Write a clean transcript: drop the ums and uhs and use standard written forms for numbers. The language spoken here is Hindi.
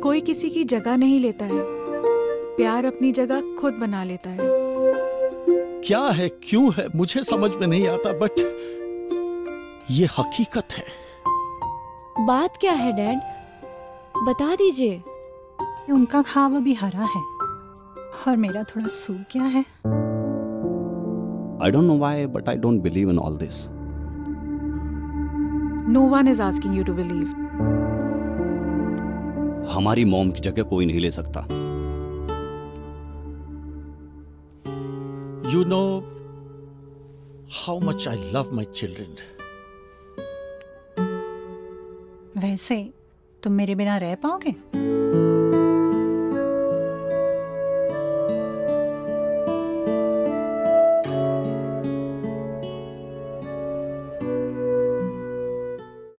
कोई किसी की जगह नहीं लेता है, प्यार अपनी जगह खुद बना लेता है। क्या है, क्यों है, मुझे समझ में नहीं आता, बट ये हकीकत है। बात क्या है डैड, बता दीजिए। उनका ख्वाब अभी हरा है और मेरा थोड़ा सूख गया है। I don't know why, but I don't believe in all this. No one is asking you to believe. हमारी मॉम की जगह कोई नहीं ले सकता। You know how much I love my children. वैसे तुम मेरे बिना रह पाओगे?